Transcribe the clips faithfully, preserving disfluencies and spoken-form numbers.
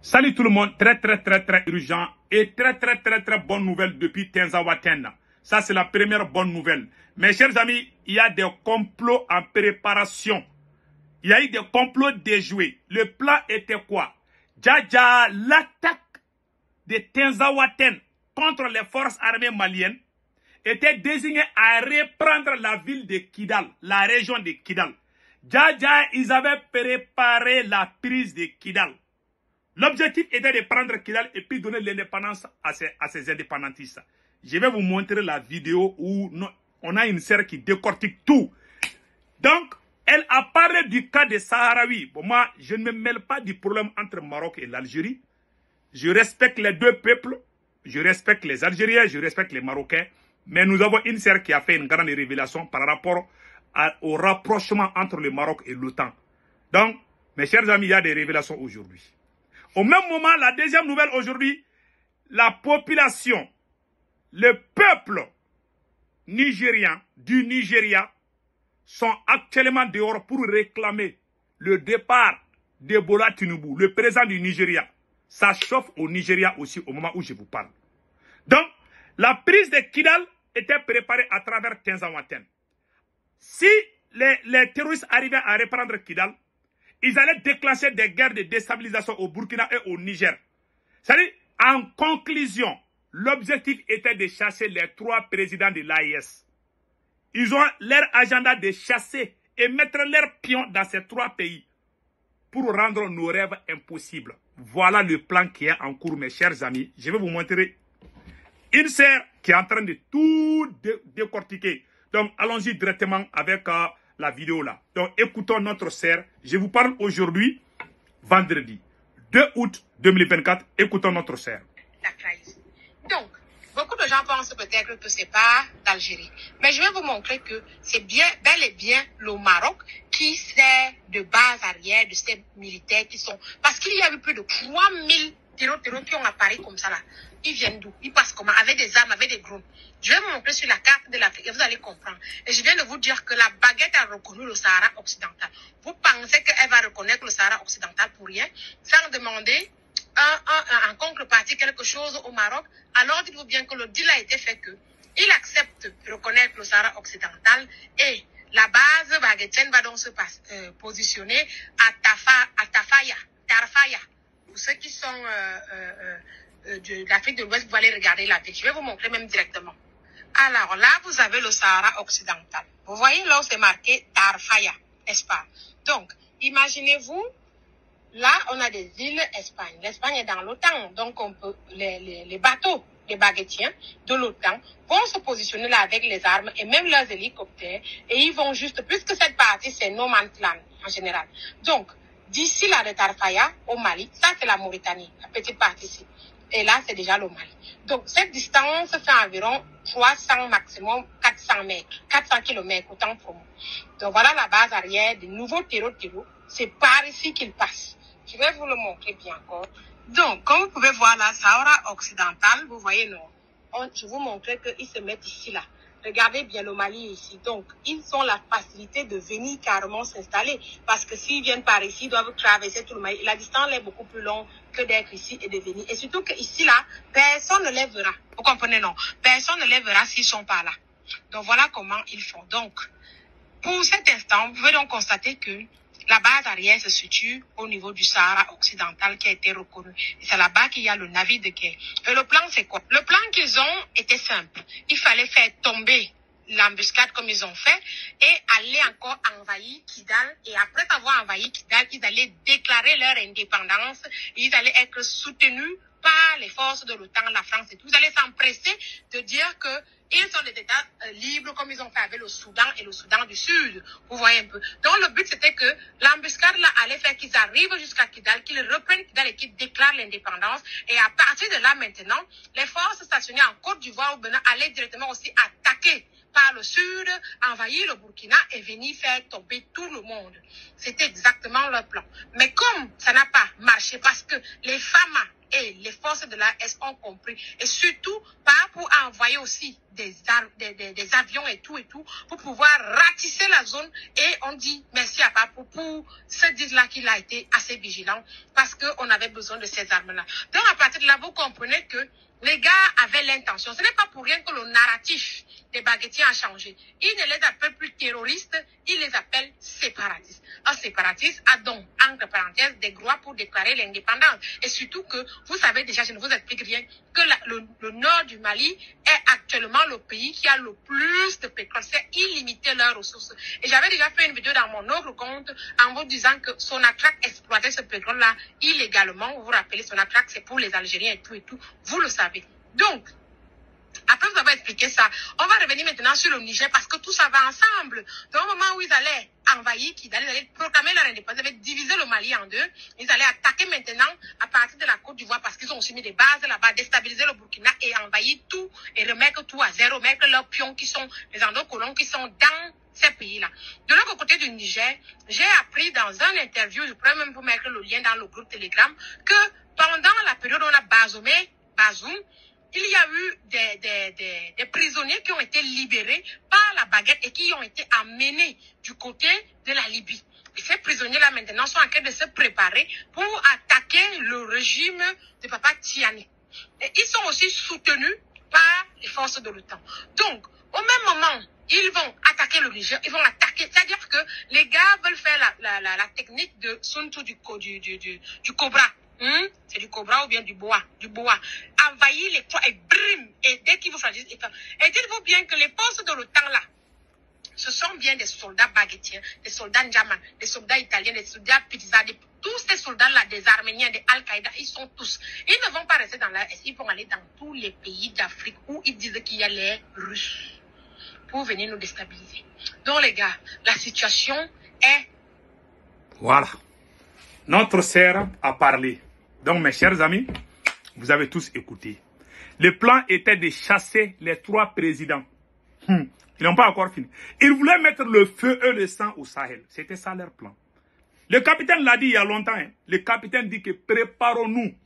Salut tout le monde, très très très très urgent et très très très très bonne nouvelle depuis Tinzaouatène. Ça c'est la première bonne nouvelle. Mes chers amis, il y a des complots en préparation. Il y a eu des complots déjoués. Le plan était quoi? Djadja, l'attaque de Tinzaouatène contre les forces armées maliennes était désignée à reprendre la ville de Kidal, la région de Kidal. Djadja, ils avaient préparé la prise de Kidal. L'objectif était de prendre Kidal et puis donner l'indépendance à ces, à ces indépendantistes. Je vais vous montrer la vidéo où on a une sœur qui décortique tout. Donc, elle a parlé du cas des Sahraouis. Bon, moi, je ne me mêle pas du problème entre le Maroc et l'Algérie. Je respecte les deux peuples. Je respecte les Algériens, je respecte les Marocains. Mais nous avons une sœur qui a fait une grande révélation par rapport à, au rapprochement entre le Maroc et l'OTAN. Donc, mes chers amis, il y a des révélations aujourd'hui. Au même moment, la deuxième nouvelle aujourd'hui, la population, le peuple nigérien du Nigeria sont actuellement dehors pour réclamer le départ de Bola Tinubu, le président du Nigeria. Ça chauffe au Nigeria aussi au moment où je vous parle. Donc, la prise de Kidal était préparée à travers Tinzaouatène. Si les, les terroristes arrivaient à reprendre Kidal, ils allaient déclencher des guerres de déstabilisation au Burkina et au Niger. C'est-à-dire, en conclusion, l'objectif était de chasser les trois présidents de l'A I S. Ils ont leur agenda de chasser et mettre leurs pions dans ces trois pays pour rendre nos rêves impossibles. Voilà le plan qui est en cours, mes chers amis. Je vais vous montrer une sœur qui est en train de tout dé décortiquer. Donc, allons-y directement avec euh, la vidéo là. Donc, écoutons notre sœur. Je vous parle aujourd'hui, vendredi deux août deux mille vingt-quatre. Écoutons notre sœur. La trahison. Donc, beaucoup de gens pensent peut-être que c'est pas d'Algérie. Mais je vais vous montrer que c'est bien, bel et bien le Maroc qui sert de base arrière de ces militaires qui sont... Parce qu'il y a eu plus de trois mille terroristes qui ont apparu comme ça là. Ils viennent d'où? Ils passent comment? Avec des armes, avec des drones. Je vais vous montrer sur la carte de l'Afrique et vous allez comprendre. Et je viens de vous dire que la baguette a reconnu le Sahara occidental. Vous pensez qu'elle va reconnaître le Sahara occidental pour rien, sans demander un, un, un, en contrepartie quelque chose au Maroc? Alors dites-vous bien que le deal a été fait que il accepte de reconnaître le Sahara occidental et la base baguettienne va donc se passe, euh, positionner à, Tafa, à Tafaya, Tarfaya. Pour ceux qui sont euh, euh, euh, de l'Afrique de l'Ouest, vous allez regarder la ville. Je vais vous montrer même directement. Alors là, vous avez le Sahara occidental. Vous voyez là où c'est marqué Tarfaya, Espagne. Donc, imaginez-vous, là, on a des îles Espagne. L'Espagne est dans l'OTAN, donc on peut, les, les, les bateaux, les baguettiens de l'OTAN vont se positionner là avec les armes et même leurs hélicoptères et ils vont juste, puisque cette partie c'est no man's land en général. Donc, d'ici là de Tarfaya au Mali, ça c'est la Mauritanie, la petite partie ici. Et là, c'est déjà le Mali. Donc, cette distance fait environ trois cents, maximum quatre cents mètres, quatre cents kilomètres, autant pour moi. Donc, voilà la base arrière des nouveaux terreaux-terreaux. C'est par ici qu'ils passent. Je vais vous le montrer bien encore. Donc, comme vous pouvez voir la Sahara occidentale, vous voyez, non, on, je vous montrer qu'ils se mettent ici, là. Regardez bien le Mali ici. Donc, ils ont la facilité de venir carrément s'installer. Parce que s'ils viennent par ici, ils doivent traverser tout le Mali. La distance est beaucoup plus longue que d'être ici et de venir. Et surtout qu'ici, là, personne ne les verra. Vous comprenez, non? Personne ne les verra s'ils sont pas là. Donc, voilà comment ils font. Donc, pour cet instant, vous pouvez donc constater que la base arrière se situe au niveau du Sahara occidental qui a été reconnu. Et c'est là-bas qu'il y a le navire de guerre. Et le plan, c'est quoi? Le plan qu'ils ont était simple. Il fallait faire tomber l'embuscade comme ils ont fait et aller encore envahir Kidal. Et après avoir envahi Kidal, ils allaient déclarer leur indépendance et ils allaient être soutenus par les forces de l'OTAN, la France et tout. Vous allez s'empresser de dire que ils sont des États euh, libres comme ils ont fait avec le Soudan et le Soudan du Sud. Vous voyez un peu. Donc le but c'était que l'embuscade là allait faire qu'ils arrivent jusqu'à Kidal, qu'ils reprennent Kidal et qu'ils déclarent l'indépendance. Et à partir de là maintenant, les forces stationnées en Côte d'Ivoire ou Bénin allaient directement aussi attaquer par le sud, envahir le Burkina et venir faire tomber tout le monde. C'était exactement leur plan. Mais comme ça n'a pas marché parce que les femmes et les forces de l'A S ont compris, et surtout pas pour envoyer aussi des, des, des, des avions et tout et tout, pour pouvoir ratisser la zone, et on dit merci à Papo pour se dire là qu'il a été assez vigilant parce qu'on avait besoin de ces armes-là. Donc à partir de là, vous comprenez que les gars avaient l'intention. Ce n'est pas pour rien que le narratif des baguettiers a changé. Ils ne les appellent plus terroristes, ils les appellent séparatistes. Un séparatiste a donc, entre parenthèses, des droits pour déclarer l'indépendance. Et surtout que, vous savez déjà, je ne vous explique rien, que la, le, le nord du Mali est actuellement le pays qui a le plus de pétrole. C'est illimité leurs ressources. Et j'avais déjà fait une vidéo dans mon autre compte en vous disant que Sonatrach exploitait ce pétrole-là illégalement. Vous vous rappelez, Sonatrach, c'est pour les Algériens et tout et tout. Vous le savez. Donc, après vous avez expliqué ça, on va revenir maintenant sur le Niger parce que tout ça va ensemble. Dans le moment où ils allaient envahir, qu'ils allaient proclamer leur indépendance, ils avaient divisé le Mali en deux, ils allaient attaquer maintenant à partir de la Côte d'Ivoire parce qu'ils ont aussi mis des bases là-bas, déstabiliser le Burkina et envahir tout et remettre tout à zéro, mettre leurs pions qui sont, les endocolons qui sont dans ces pays-là. De l'autre côté du Niger, j'ai appris dans un interview, je pourrais même vous mettre le lien dans le groupe Telegram, que pendant la période où on a Bazoumé, Bazoum, il y a eu des, des, des, des prisonniers qui ont été libérés par la baguette et qui ont été amenés du côté de la Libye. Et ces prisonniers-là, maintenant, sont en train de se préparer pour attaquer le régime de Papa Tiani. Et ils sont aussi soutenus par les forces de l'OTAN. Donc, au même moment, ils vont attaquer le Niger, ils vont attaquer. C'est-à-dire que les gars veulent faire la, la, la, la technique de Sun Tzu du, du, du, du, du cobra. Hum? C'est du cobra ou bien du boa, du boa. Envahir les trois et brim. Et dès qu'ils vous fragilise, et, et dites-vous bien que les forces de l'OTAN là, ce sont bien des soldats baguettiens, des soldats ndjaman, des soldats italiens, des soldats pizza, des, tous ces soldats-là, des Arméniens, des Al-Qaïda, ils sont tous. Ils ne vont pas rester dans la S, ils vont aller dans tous les pays d'Afrique où ils disent qu'il y a les Russes pour venir nous déstabiliser. Donc les gars, la situation est... Voilà. Notre sœur a parlé. Donc mes chers amis, vous avez tous écouté. Le plan était de chasser les trois présidents. Hum. Ils n'ont pas encore fini. Ils voulaient mettre le feu et le sang au Sahel. C'était ça leur plan. Le capitaine l'a dit il y a longtemps. Hein. Le capitaine dit que préparons-nous.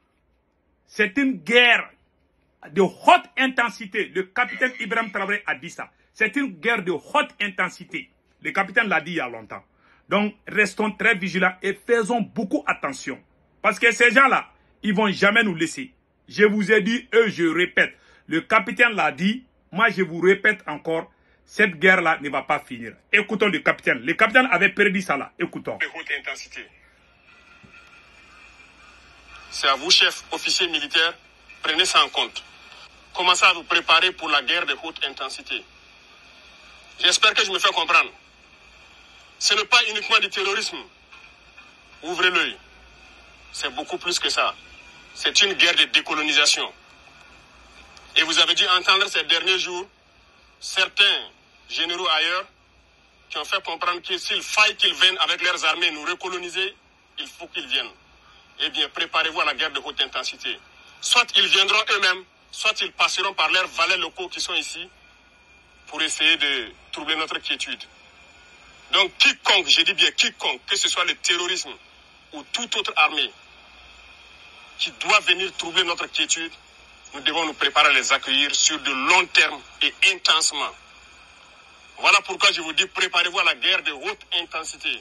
C'est une guerre de haute intensité. Le capitaine Ibrahim Traoré a dit ça. C'est une guerre de haute intensité. Le capitaine l'a dit il y a longtemps. Donc, restons très vigilants et faisons beaucoup attention. Parce que ces gens-là, ils ne vont jamais nous laisser. Je vous ai dit, eux, je répète. Le capitaine l'a dit. Moi, je vous répète encore, cette guerre-là ne va pas finir. Écoutons le capitaine. Le capitaine avait perdu ça là. Écoutons. De haute intensité. C'est à vous, chef, officier militaire, prenez ça en compte. Commencez à vous préparer pour la guerre de haute intensité. J'espère que je me fais comprendre. Ce n'est pas uniquement du terrorisme. Ouvrez l'œil. C'est beaucoup plus que ça. C'est une guerre de décolonisation. Et vous avez dû entendre ces derniers jours certains généraux ailleurs qui ont fait comprendre que s'il faille qu'ils viennent avec leurs armées nous recoloniser, il faut qu'ils viennent. Eh bien, préparez-vous à la guerre de haute intensité. Soit ils viendront eux-mêmes, soit ils passeront par leurs valets locaux qui sont ici pour essayer de troubler notre quiétude. Donc, quiconque, je dis bien quiconque, que ce soit le terrorisme ou toute autre armée qui doit venir troubler notre quiétude, nous devons nous préparer à les accueillir sur de long terme et intensement. Voilà pourquoi je vous dis, préparez-vous à la guerre de haute intensité.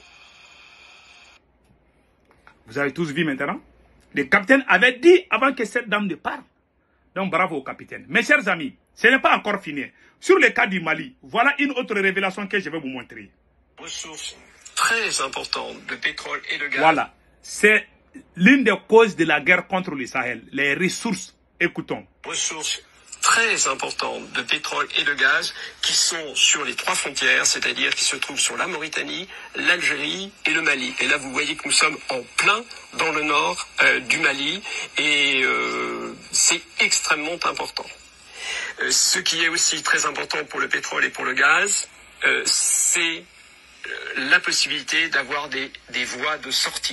Vous avez tous vu maintenant? Le capitaine avait dit avant que cette dame ne parle. Donc bravo au capitaine. Mes chers amis, ce n'est pas encore fini. Sur le cas du Mali, voilà une autre révélation que je vais vous montrer. Ressources très importantes de pétrole et de gaz. Voilà, c'est l'une des causes de la guerre contre le Sahel, les ressources. Écoutons. Ressources très importantes de pétrole et de gaz qui sont sur les trois frontières, c'est-à-dire qui se trouvent sur la Mauritanie, l'Algérie et le Mali. Et là, vous voyez que nous sommes en plein dans le nord euh, du Mali et euh, c'est extrêmement important. Euh, ce qui est aussi très important pour le pétrole et pour le gaz, euh, c'est euh, la possibilité d'avoir des, des voies de sortie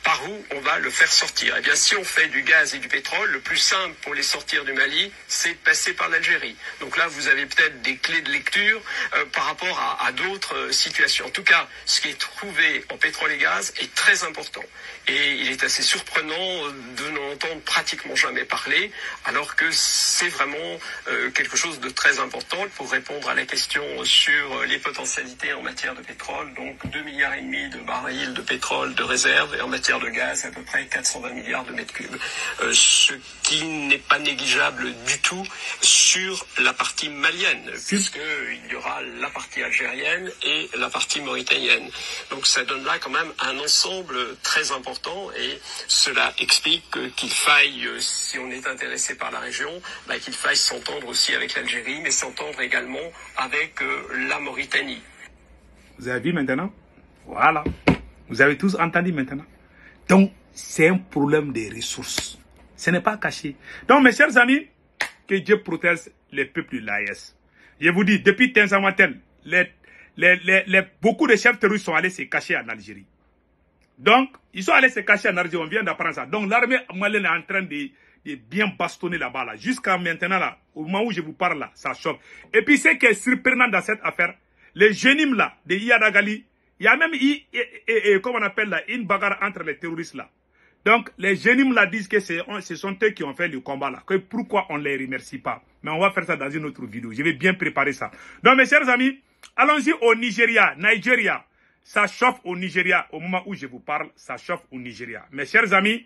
par où on va le faire sortir. Eh bien, si on fait du gaz et du pétrole, le plus simple pour les sortir du Mali, c'est de passer par l'Algérie. Donc là, vous avez peut-être des clés de lecture euh, par rapport à, à d'autres euh, situations. En tout cas, ce qui est trouvé en pétrole et gaz est très important. Et il est assez surprenant de n'en entendre pratiquement jamais parler, alors que c'est vraiment euh, quelque chose de très important pour répondre à la question sur les potentialités en matière de pétrole. Donc deux milliards et demi de barils de pétrole de réserve et en matière de gaz, à peu près quatre cent vingt milliards de mètres cubes. Euh, ce qui n'est pas négligeable du tout sur la partie malienne, puisqu'il y aura la partie algérienne et la partie mauritanienne. Donc ça donne là quand même un ensemble très important et cela explique qu'il faille, si on est intéressé par la région, bah, qu'il faille s'entendre aussi avec l'Algérie, mais s'entendre également avec euh, la Mauritanie. Vous avez vu maintenant? Voilà. Vous avez tous entendu maintenant. Donc, c'est un problème des ressources. Ce n'est pas caché. Donc, mes chers amis, que Dieu protège les peuples de l'A E S. Je vous dis, depuis Tenzamatel, les, les, les, les, beaucoup de chefs terroristes sont allés se cacher en Algérie. Donc, ils sont allés se cacher en Algérie, on vient d'apprendre ça. Donc, l'armée malienne est en train de, de bien bastonner là-bas. Là. Jusqu'à maintenant, là, au moment où je vous parle, là, ça choque. Et puis, ce qui est surprenant dans cette affaire, les génimes là, de Yadagali, il y a même, et, et, et, comment on appelle là, une bagarre entre les terroristes là. Donc, les génimes là disent que ce sont eux qui ont fait le combat là. Que pourquoi on ne les remercie pas. Mais on va faire ça dans une autre vidéo. Je vais bien préparer ça. Donc, mes chers amis, allons-y au Nigeria, Nigeria. Ça chauffe au Nigeria. Au moment où je vous parle, ça chauffe au Nigeria. Mes chers amis,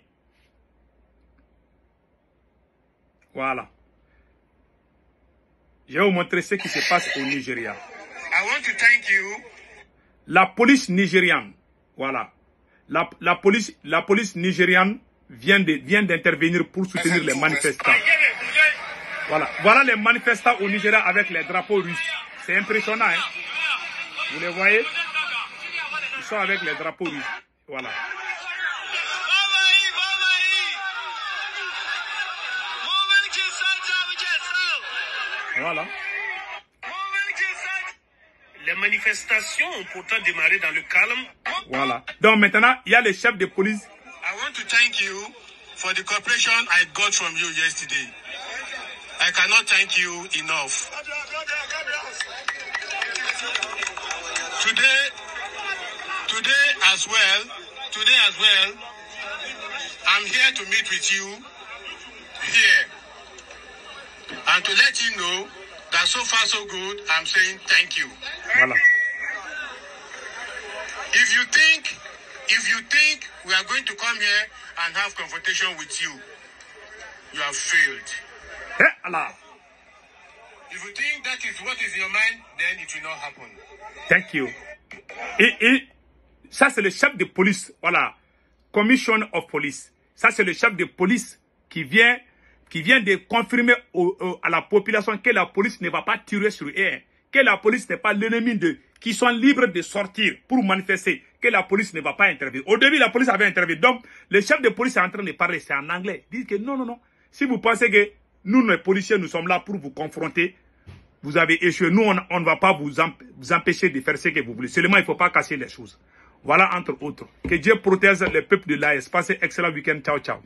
voilà. Je vais vous montrer ce qui se passe au Nigeria. I want to thank you. La police nigériane, voilà. La, la, police, la police nigériane vient de, vient d'intervenir pour soutenir les manifestants. Voilà. Voilà les manifestants au Nigeria avec les drapeaux russes. C'est impressionnant, hein. Vous les voyez? Ils sont avec les drapeaux russes. Voilà. Voilà. Les manifestations ont pourtant démarré dans le calme. Voilà. Donc maintenant, il y a les chefs de police. I want to thank you for the cooperation I got from you yesterday. I cannot thank you enough. Today, today as well, today as well, I'm here to meet with you here and to let you know that so far so good, I'm saying thank you. Voilà. If you think, if you think we are going to come here and have confrontation with you, you have failed. Hey, Allah. If you think that is what is in your mind, then it will not happen. Thank you. Et, et ça, c'est le chef de police. Voilà. Commission of Police. Ça, c'est le chef de police qui vient, qui vient de confirmer au, au, à la population que la police ne va pas tirer sur eux. Que la police n'est pas l'ennemi d'eux. Qui sont libres de sortir pour manifester. Que la police ne va pas intervenir. Au début, la police avait intervenu. Donc, le chef de police est en train de parler. C'est en anglais. Il dit que non, non, non. Si vous pensez que nous, les policiers, nous sommes là pour vous confronter, vous avez échoué. Nous, on, on ne va pas vous, emp vous empêcher de faire ce que vous voulez. Seulement, il ne faut pas casser les choses. Voilà, entre autres. Que Dieu protège le peuple de l'A E S. Passez excellent week-end. Ciao, ciao.